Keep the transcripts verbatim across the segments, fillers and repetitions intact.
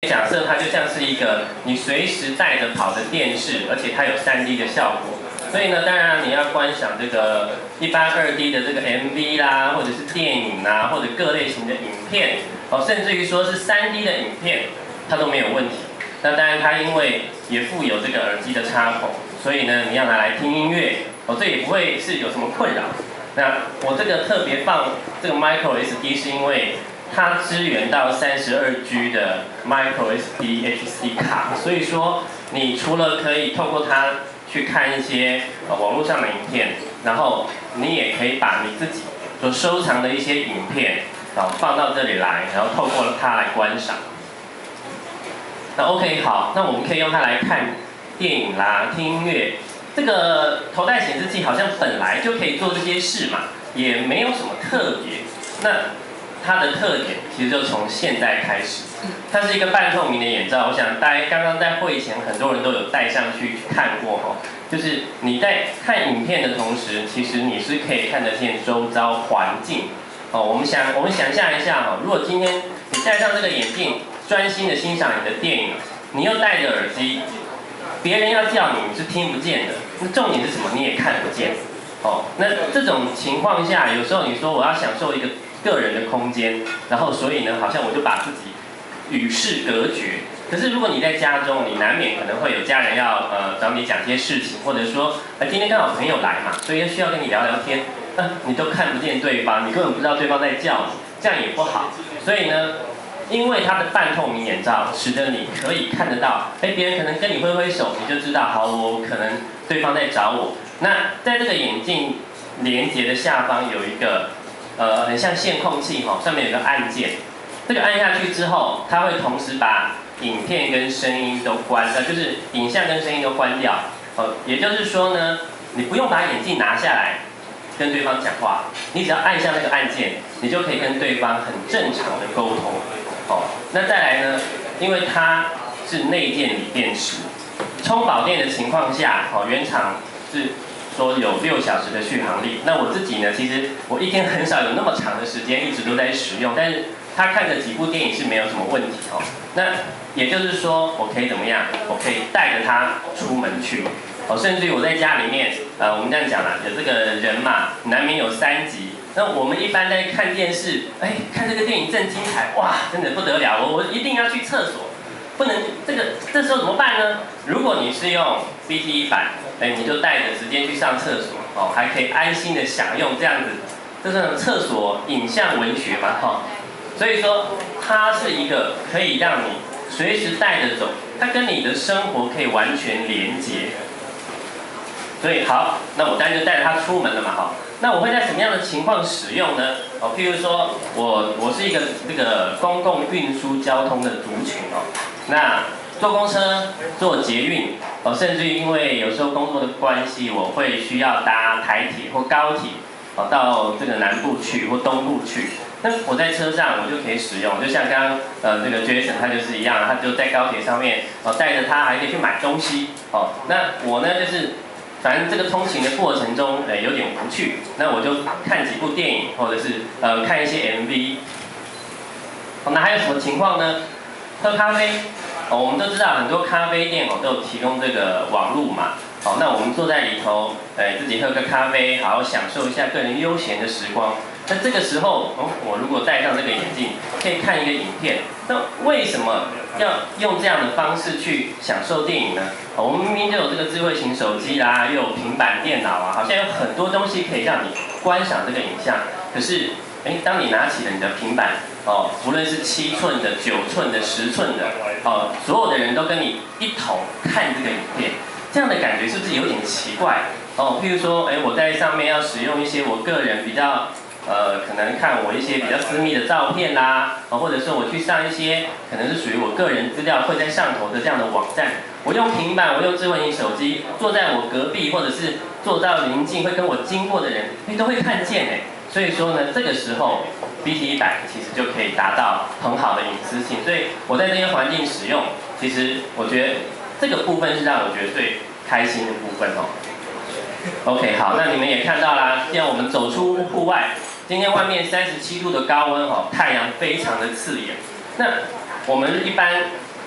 假设它就像是一个你随时带着跑的电视，而且它有 三 D 的效果。所以呢，当然你要观赏这个一般 二 D 的这个 M V 啦，或者是电影啦，或者各类型的影片，哦，甚至于说是 三 D 的影片，它都没有问题。那当然，它因为也附有这个耳机的插孔，所以呢，你要拿来听音乐，哦，这也不会是有什么困扰。那我这个特别放这个 Micro S D 是因为它支援到 三十二 G 的 Micro S D H C 卡，所以说你除了可以透过它去看一些呃网络上的影片，然后你也可以把你自己所收藏的一些影片，然后放到这里来，然后透过它来观赏。那 OK 好，那我们可以用它来看电影啦、听音乐。这个头戴显示器好像本来就可以做这些事嘛，也没有什么特别。那它的特点其实就从现在开始，它是一个半透明的眼罩。我想大家刚刚在会前很多人都有戴上去看过哈，就是你在看影片的同时，其实你是可以看得见周遭环境。哦，我们想我们想象一下哈，如果今天你戴上这个眼镜，专心的欣赏你的电影，你又戴着耳机，别人要叫你你是听不见的。那重点是什么？你也看不见。哦，那这种情况下，有时候你说我要享受一个个人的空间，然后所以呢，好像我就把自己与世隔绝。可是如果你在家中，你难免可能会有家人要呃找你讲些事情，或者说呃今天刚好朋友来嘛，所以需要跟你聊聊天，那、呃、你都看不见对方，你根本不知道对方在叫你，这样也不好。所以呢，因为它的半透明眼罩，使得你可以看得到，哎，别人可能跟你挥挥手，你就知道，好，我可能对方在找我。那在这个眼镜连接的下方有一个。呃，很像线控器哈，上面有个按键，这个按下去之后，它会同时把影片跟声音都关，呃，就是影像跟声音都关掉。呃，也就是说呢，你不用把眼镜拿下来跟对方讲话，你只要按下那个按键，你就可以跟对方很正常的沟通。哦，那再来呢，因为它是内建锂电池，充饱电的情况下，哦，原厂是说有六小时的续航力。那我自己呢，其实我一天很少有那么长的时间一直都在使用，但是他看的几部电影是没有什么问题哦。那也就是说，我可以怎么样？我可以带着它出门去，哦，甚至于我在家里面，呃，我们这样讲啦，有这个人嘛，难免有三急。那我们一般在看电视，哎，看这个电影正精彩，哇，真的不得了，我我一定要去厕所。不能，这个这时候怎么办呢？如果你是用 B T E 版，哎，你就带着直接去上厕所，哦，还可以安心的享用这样子，这是厕所影像文学嘛，哈、哦。所以说，它是一个可以让你随时带着走，它跟你的生活可以完全连接。所以好，那我当然就带着它出门了嘛，哈。那我会在什么样的情况使用呢？哦，譬如说我我是一个这个公共运输交通的族群哦。那坐公车、坐捷运，哦，甚至于因为有时候工作的关系，我会需要搭台铁或高铁，哦，到这个南部去或东部去。那我在车上我就可以使用，就像刚刚呃这个 Jason 他就是一样，他就在高铁上面，哦，带着他还可以去买东西，哦，那我呢就是，反正这个通勤的过程中，呃有点无趣，那我就看几部电影，或者是呃看一些 M V。哦，那还有什么情况呢？喝咖啡，哦，我们都知道很多咖啡店哦都有提供这个网路嘛，好，那我们坐在里头，哎，自己喝个咖啡，好好享受一下个人悠闲的时光。那这个时候，哦，我如果戴上这个眼镜，可以看一个影片。那为什么要用这样的方式去享受电影呢？哦，我们明明就有这个智慧型手机啦，又有平板电脑啊，好像有很多东西可以让你观赏这个影像。可是，哎，当你拿起了你的平板，哦，无论是七寸的、九寸的、十寸的，哦，所有的人都跟你一同看这个影片，这样的感觉是不是有点奇怪？哦，譬如说，哎，我在上面要使用一些我个人比较。呃，可能看我一些比较私密的照片啦，啊，或者说我去上一些可能是属于我个人资料会在上头的这样的网站，我用平板，我用智慧型手机，坐在我隔壁或者是坐到邻近会跟我经过的人，哎，都会看见哎。所以说呢，这个时候 B T E 版其实就可以达到很好的隐私性。所以我在这些环境使用，其实我觉得这个部分是让我觉得最开心的部分哦。OK， 好，那你们也看到啦，现在我们走出户外。今天外面三十七度的高温哦，太阳非常的刺眼。那我们一般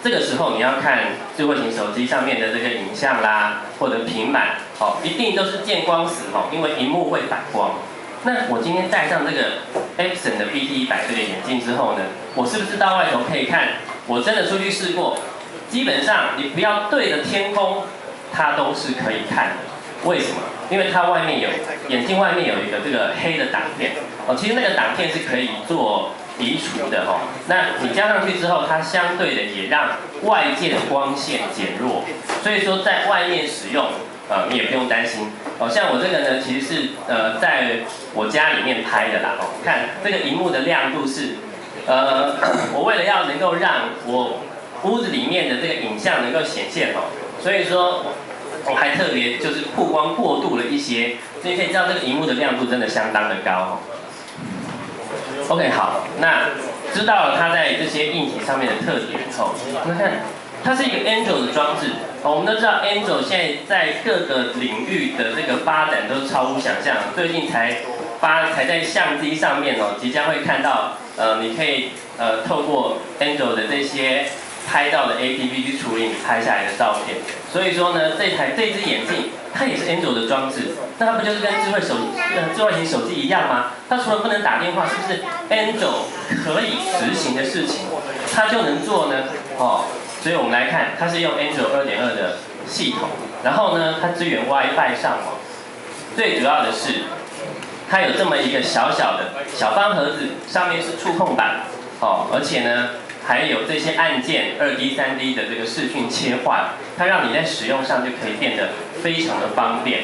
这个时候你要看智慧型手机上面的这个影像啦，或者平板，哦，一定都是见光死哦，因为荧幕会反光。那我今天戴上这个 Epson 的 B T 一百这个眼镜之后呢，我是不是到外头可以看？我真的出去试过，基本上你不要对着天空，它都是可以看的。为什么？因为它外面有眼镜外面有一个这个黑的挡片哦，其实那个挡片是可以做移除的哦。那你加上去之后，它相对的也让外界的光线减弱，所以说在外面使用，呃，你也不用担心哦。像我这个呢，其实是呃在我家里面拍的啦哦。看这个荧幕的亮度是，呃，我为了要能够让我屋子里面的这个影像能够显现哦，所以说我还特别就是曝光过度了一些，所以可以知道这个荧幕的亮度真的相当的高哦。OK， 好，那知道了它在这些硬体上面的特点后，那看它是一个 Android 的装置哦。我们都知道 Android 现在在各个领域的这个发展都超乎想象，最近才发才在相机上面哦，即将会看到呃，你可以呃透过 Android 的这些拍到的 A P P 去处理你拍下来的照片。所以说呢，这台这只眼镜它也是 Android 的装置，那它不就是跟智慧手呃智慧型手机一样吗？它除了不能打电话，是不是 Android 可以实行的事情，它就能做呢？哦，所以我们来看，它是用 Android 二点二的系统，然后呢，它支援 WiFi 上网。最主要的是，它有这么一个小小的小方盒子，上面是触控板，哦，而且呢，还有这些按键二 D、三 D 的这个视讯切换，它让你在使用上就可以变得非常的方便。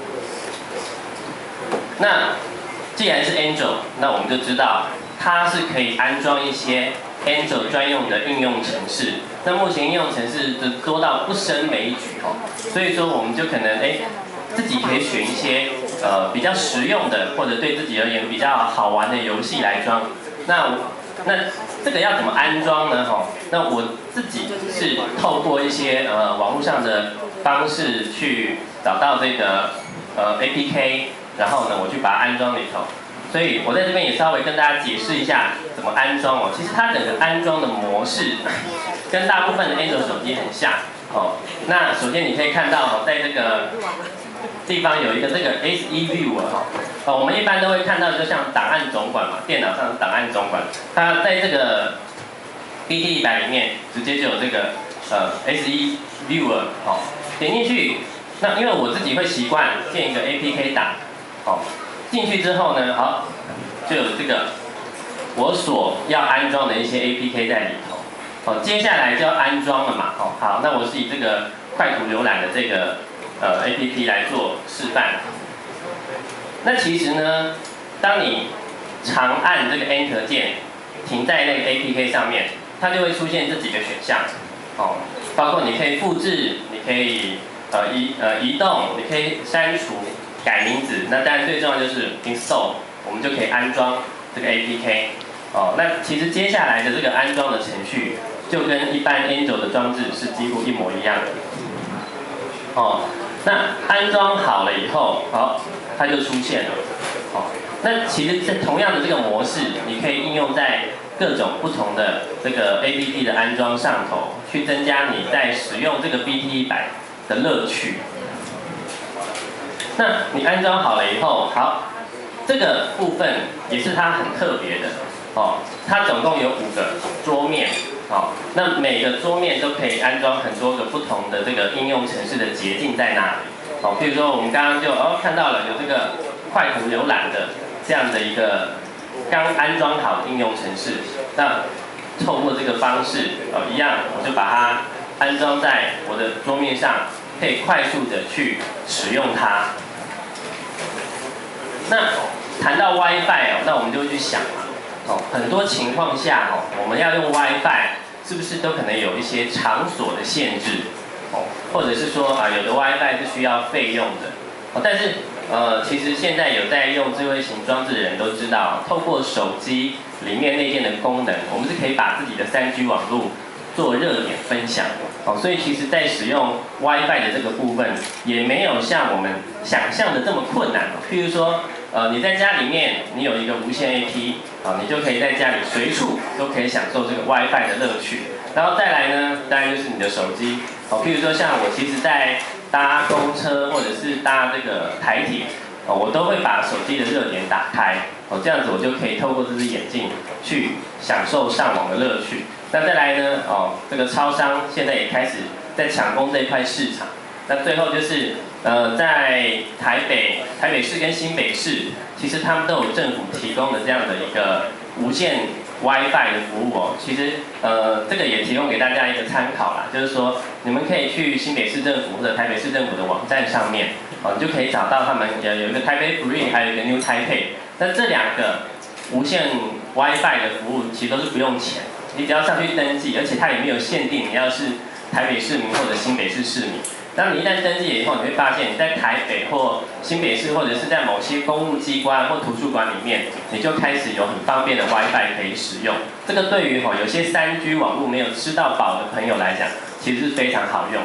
那既然是 Android， 那我们就知道它是可以安装一些 Android 专用的应用程式。那目前应用程式的多到不胜枚举哦，所以说我们就可能哎。自己可以选一些呃比较实用的，或者对自己而言比较好玩的游戏来装。那我那这个要怎么安装呢？哈，那我自己是透过一些呃网络上的方式去找到这个呃 A P K， 然后呢我去把它安装里头。所以我在这边也稍微跟大家解释一下怎么安装哦。其实它整个安装的模式跟大部分的 Android 手机很像哦。那首先你可以看到哦，在这个地方有一个这个 S E Viewer 哈，哦，我们一般都会看到，就像档案总管嘛，电脑上的档案总管，它在这个 B T 一百里面直接就有这个呃 S E Viewer， 好，点进去，那因为我自己会习惯建一个 A P K 档，好，进去之后呢，好，就有这个我所要安装的一些 A P K 在里头，好，接下来就要安装了嘛，哦，好，那我是以这个快图浏览的这个。呃 A P P 来做示范。那其实呢，当你长按这个 Enter 键，停在那个 A P K 上面，它就会出现这几个选项，哦，包括你可以复制，你可以呃移呃移动，你可以删除、改名字。那当然最重要就是 Install， 我们就可以安装这个 A P K。哦，那其实接下来的这个安装的程序，就跟一般 Android 的装置是几乎一模一样的。哦。那安装好了以后，好，它就出现了。好，那其实在同样的这个模式，你可以应用在各种不同的这个 A P P 的安装上头，去增加你在使用这个 B T 一百的乐趣。那你安装好了以后，好，这个部分也是它很特别的。哦，它总共有五个桌面。好，那每个桌面都可以安装很多个不同的这个应用程式的捷径在那里。好，譬如说我们刚刚就哦看到了有这个快图浏览的这样的一个刚安装好的应用程式，那透过这个方式，哦一样，我就把它安装在我的桌面上，可以快速的去使用它。那谈到 WiFi 哦，那我们就会去想嘛。哦，很多情况下哦，我们要用 WiFi， 是不是都可能有一些场所的限制？哦，或者是说啊，有的 WiFi 是需要费用的。哦，但是呃，其实现在有在用智慧型装置的人都知道，透过手机里面内建的功能，我们是可以把自己的 三 G 网络做热点分享。哦，所以其实在使用 WiFi 的这个部分，也没有像我们想象的这么困难。譬如说，呃，你在家里面你有一个无线 A P， 啊，你就可以在家里随处都可以享受这个 WiFi 的乐趣。 然后再来呢，当然就是你的手机。哦，譬如说像我其实在搭公车或者是搭这个台铁，哦，我都会把手机的热点打开，哦，这样子我就可以透过这只眼镜去享受上网的乐趣。那再来呢，哦，这个超商现在也开始在抢攻这一块市场。那最后就是，呃，在台北、台北市跟新北市，其实他们都有政府提供的这样的一个无线 WiFi 的服务哦。其实，呃，这个也提供给大家一个参考啦，就是说，你们可以去新北市政府或者台北市政府的网站上面，哦，你就可以找到他们有有一个台北 Free， 还有一个 New Taipei。那这两个无线 WiFi 的服务其实都是不用钱，你只要上去登记，而且它也没有限定你要是台北市民或者新北市市民。当你一旦登记以后，你会发现你在台北或新北市，或者是在某些公务机关或图书馆里面，你就开始有很方便的 WiFi 可以使用。这个对于吼有些三 G 网络没有吃到饱的朋友来讲，其实是非常好用。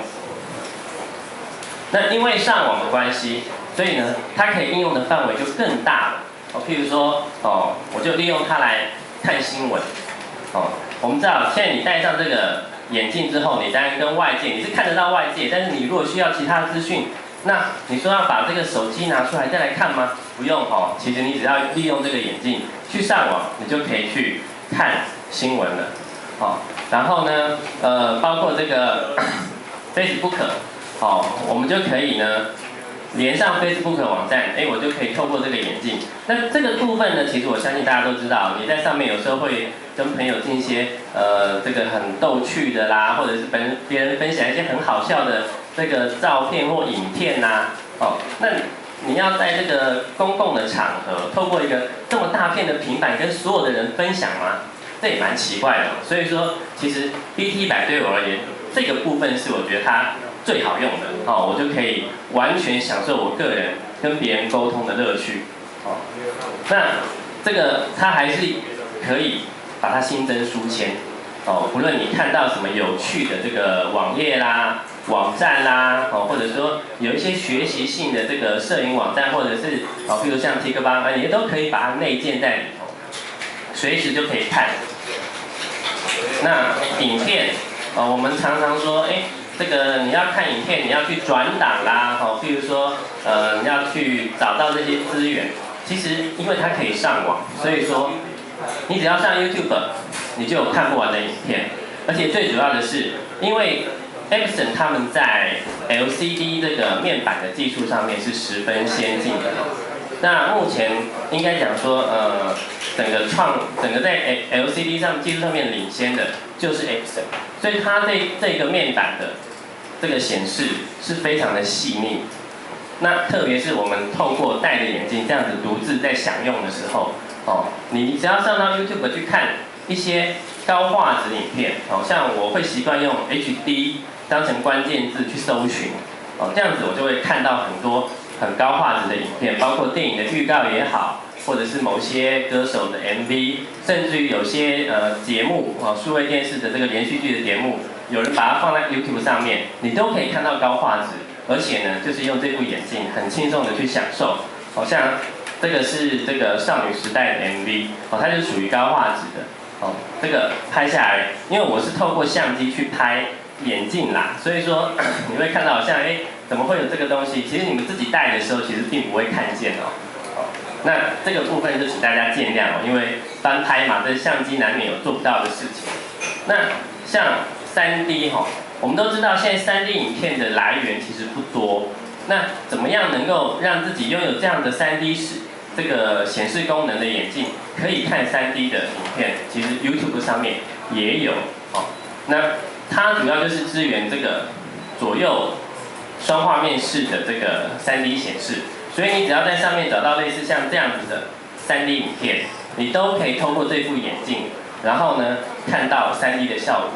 那因为上网的关系，所以呢，它可以应用的范围就更大了。哦，譬如说，哦，我就利用它来看新闻。哦，我们知道现在你戴上这个眼镜之后，你当然跟外界你是看得到外界，但是你如果需要其他资讯，那你说要把这个手机拿出来再来看吗？不用哦，其实你只要利用这个眼镜去上网，你就可以去看新闻了。哦，然后呢，呃，包括这个 Facebook， 哦，我们就可以呢连上 Facebook 网站，哎，我就可以透过这个眼镜。那这个部分呢，其实我相信大家都知道，你在上面有时候会跟朋友进一些呃这个很逗趣的啦，或者是跟别人分享一些很好笑的这个照片或影片呐，哦，那你要在这个公共的场合，透过一个这么大片的平板跟所有的人分享吗？这也蛮奇怪的。所以说，其实 B T 一百对我而言，这个部分是我觉得它最好用的哦，我就可以完全享受我个人跟别人沟通的乐趣。哦，那这个它还是可以把它新增书签。哦，不论你看到什么有趣的这个网页啦、网站啦，哦，或者说有一些学习性的这个摄影网站，或者是哦，譬如像 TikTok， 你都可以把它内建在里头，随时就可以看。那影片，哦，我们常常说，哎，这个你要看影片，你要去转档啦，哦，譬如说，呃，你要去找到这些资源，其实因为它可以上网，所以说你只要上 YouTube， 你就有看不完的影片，而且最主要的是，因为 Epson 他们在 L C D 这个面板的技术上面是十分先进的。那目前应该讲说，呃，整个创整个在 L C D 上技术上面领先的就是 Epson， 所以它对这个面板的这个显示是非常的细腻。那特别是我们透过戴着眼镜这样子独自在享用的时候，哦，你只要上到 YouTube 去看一些高画质影片，哦，像我会习惯用 H D 当成关键字去搜寻，哦，这样子我就会看到很多很高画质的影片，包括电影的预告也好，或者是某些歌手的 M V， 甚至于有些呃节目啊，数位电视的这个连续剧的节目，有人把它放在 YouTube 上面，你都可以看到高画质，而且呢，就是用这部眼镜很轻松的去享受。好像这个是这个少女时代的 M V， 哦，它就是属于高画质的，哦，这个拍下来，因为我是透过相机去拍眼镜啦，所以说你会看到好像哎。怎么会有这个东西？其实你们自己戴的时候，其实并不会看见哦。哦，那这个部分就请大家见谅哦，因为翻拍嘛，这相机难免有做不到的事情。那像 三 D 哈，我们都知道现在 三 D 影片的来源其实不多。那怎么样能够让自己拥有这样的 三 D 视这个显示功能的眼镜，可以看 三 D 的影片？其实 YouTube 上面也有哦。那它主要就是支援这个左右双画面式的这个 三 D 显示，所以你只要在上面找到类似像这样子的 三 D 影片，你都可以透过这副眼镜，然后呢看到 三 D 的效果。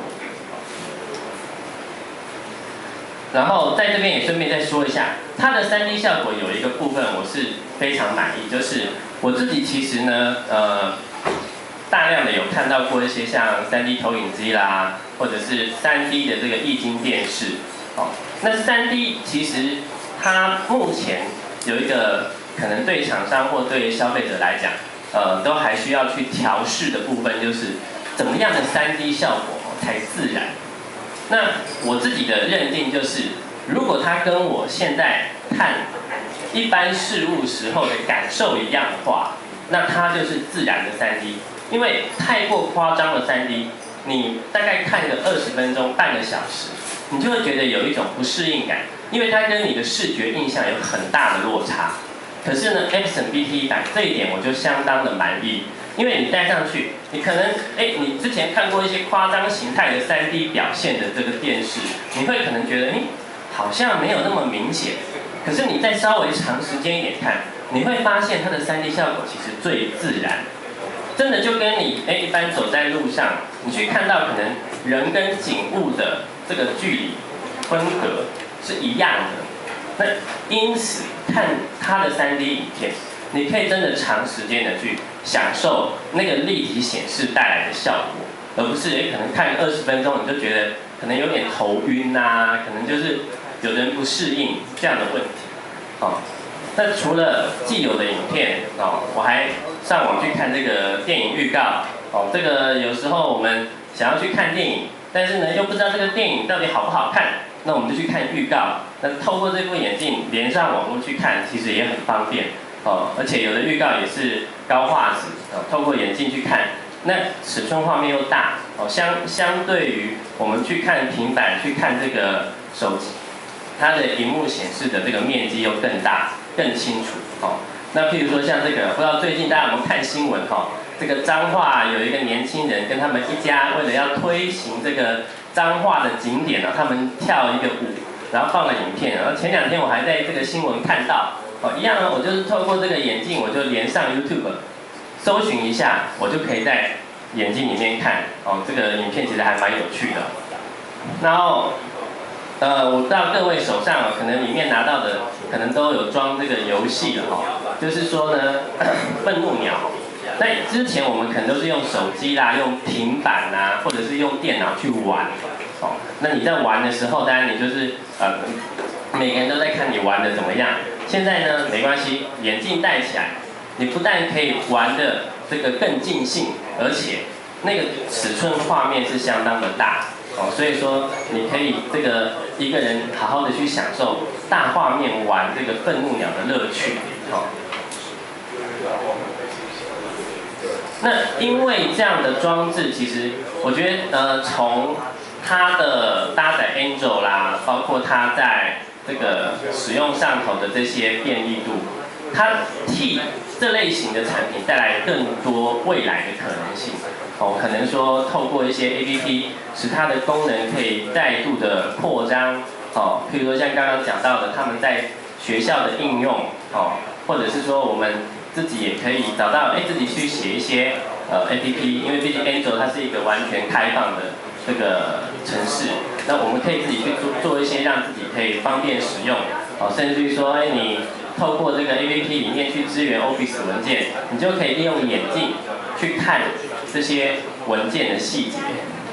然后在这边也顺便再说一下，它的 三 D 效果有一个部分我是非常满意，就是我自己其实呢，呃，大量的有看到过一些像 三 D 投影机啦，或者是 三 D 的这个液晶电视。哦，那 三 D 其实它目前有一个可能对厂商或对消费者来讲，呃，都还需要去调试的部分，就是怎么样的 三 D 效果才自然。那我自己的认定就是，如果它跟我现在看一般事物时候的感受一样的话，那它就是自然的 三 D。因为太过夸张的 三 D， 你大概看个二十分钟、半个小时，你就会觉得有一种不适应感，因为它跟你的视觉印象有很大的落差。可是呢 ，Epson B T 版这一点我就相当的满意。因为你戴上去，你可能，哎，你之前看过一些夸张形态的 三 D 表现的这个电视，你会可能觉得，哎，好像没有那么明显。可是你再稍微长时间一点看，你会发现它的 三 D 效果其实最自然。真的就跟你，哎，一般走在路上，你去看到可能人跟景物的这个距离分隔是一样的。那因此看它的 三 D 影片，你可以真的长时间的去享受那个立体显示带来的效果，而不是哎可能看二十分钟你就觉得可能有点头晕啊，可能就是有人不适应这样的问题。哦，那除了既有的影片哦，我还上网去看这个电影预告哦。这个有时候我们想要去看电影，但是呢又不知道这个电影到底好不好看，那我们就去看预告。那透过这部眼镜连上网络去看，其实也很方便。哦，而且有的预告也是高画质，哦，透过眼镜去看，那尺寸画面又大，哦，相相对于我们去看平板、去看这个手机，它的荧幕显示的这个面积又更大、更清楚，哦。那譬如说像这个，不知道最近大家有没有看新闻，哈，这个彰化有一个年轻人跟他们一家为了要推行这个彰化的景点啊，他们跳一个舞，然后放了影片，然后前两天我还在这个新闻看到。哦，一样呢，我就是透过这个眼镜，我就连上 YouTube， 搜寻一下，我就可以在眼镜里面看。哦，这个影片其实还蛮有趣的。然后，呃，我不知道各位手上可能里面拿到的，可能都有装这个游戏了哈。就是说呢，愤怒鸟。那之前我们可能都是用手机啦、用平板啦，或者是用电脑去玩。哦，那你在玩的时候，当然你就是呃，每个人都在看你玩的怎么样。现在呢，没关系，眼镜戴起来，你不但可以玩的这个更尽兴，而且那个尺寸画面是相当的大哦，所以说你可以这个一个人好好的去享受大画面玩这个愤怒鸟的乐趣哦。那因为这样的装置，其实我觉得呃，从它的搭载 Android 啦，包括它在这个使用上头的这些便利度，它替这类型的产品带来更多未来的可能性。哦，可能说透过一些 A P P， 使它的功能可以再度的扩张。哦，譬如说像刚刚讲到的，他们在学校的应用，哦，或者是说我们自己也可以找到，哎，自己去写一些呃 A P P， 因为毕竟 Android 它是一个完全开放的这个程式。那我们可以自己去做做一些让自己可以方便使用，哦，甚至于说，哎，你透过这个 A P P 里面去支援 Office 文件，你就可以利用眼镜去看这些文件的细节。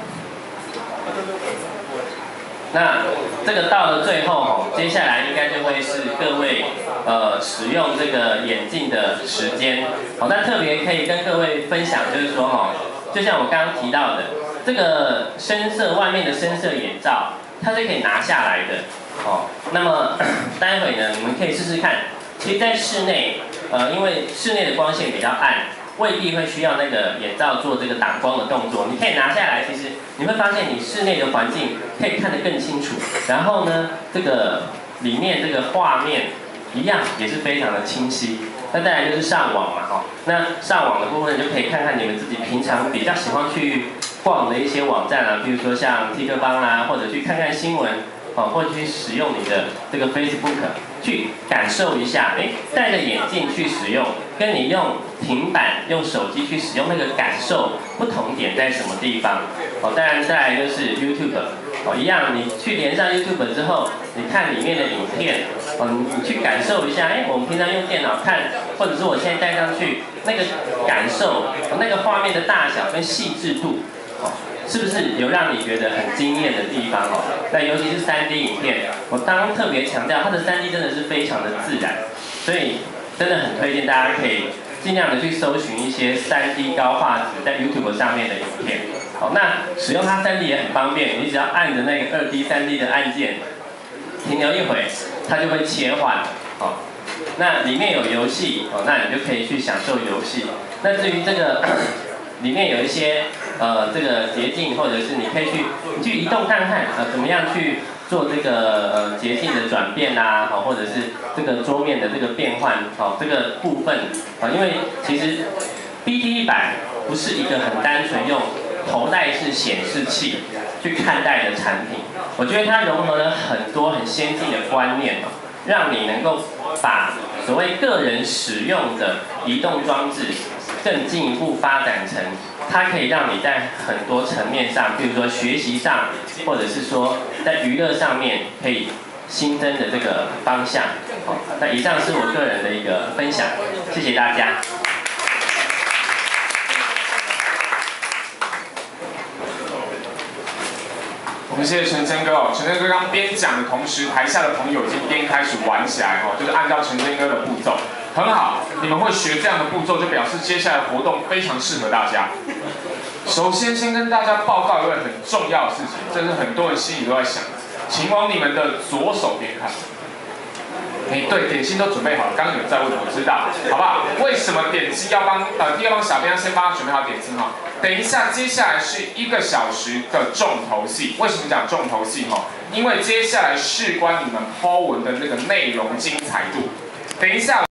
那这个到了最后，哦，接下来应该就会是各位呃使用这个眼镜的时间。哦，那特别可以跟各位分享，就是说，哦，就像我刚刚提到的。这个深色外面的深色眼罩，它是可以拿下来的，哦。那么待会呢，你们可以试试看。其实，在室内，呃，因为室内的光线比较暗，未必会需要那个眼罩做这个挡光的动作。你可以拿下来，其实你会发现你室内的环境可以看得更清楚。然后呢，这个里面这个画面一样也是非常的清晰。那再来就是上网嘛，哈。那上网的部分就可以看看你们自己平常比较喜欢去逛的一些网站啊，比如说像 T 客邦啦，或者去看看新闻，哦，或者去使用你的这个 Facebook， 去感受一下，哎，戴着眼镜去使用，跟你用平板、用手机去使用那个感受不同点在什么地方？哦，当然再来就是 YouTube， 哦，一样，你去连上 YouTube 之后，你看里面的影片，哦，你去感受一下，哎，我们平常用电脑看，或者是我现在戴上去，那个感受，那个画面的大小跟细致度。是不是有让你觉得很惊艳的地方哦？那尤其是 三 D 影片，我刚刚特别强调，它的 三 D 真的是非常的自然，所以真的很推荐大家可以尽量的去搜寻一些 三 D 高画质在 YouTube 上面的影片。 好，那使用它 三 D 也很方便，你只要按着那个二 D、三 D 的按键，停留一会，它就会切换。好，那里面有游戏，哦，那你就可以去享受游戏。那至于这个里面有一些呃这个捷径，或者是你可以去你去移动看看，呃怎么样去做这个呃捷径的转变啦，好，或者是这个桌面的这个变换，好，这个部分，啊，因为其实 B T 一百不是一个很单纯用头戴式显示器去看待的产品，我觉得它融合了很多很先进的观念哦，让你能够把所谓个人使用的移动装置更进一步发展成，它可以让你在很多层面上，比如说学习上，或者是说在娱乐上面可以新增的这个方向。好，那以上是我个人的一个分享，谢谢大家。 我们谢谢陈真哥哦，陈真哥刚边讲的同时，台下的朋友已经边开始玩起来哦，就是按照陈真哥的步骤，很好，你们会学这样的步骤，就表示接下来活动非常适合大家。首先，先跟大家报告一个很重要的事情，这是很多人心里都在想的，请往你们的左手边看。哎，对，点心都准备好了，刚刚有在问，我知道，好不好？为什么点心要帮呃，第二帮小编先帮他准备好点心哈？等一下，接下来是一个小时的重头戏。为什么讲重头戏哈？因为接下来事关你们 po 文的那个内容精彩度。等一下。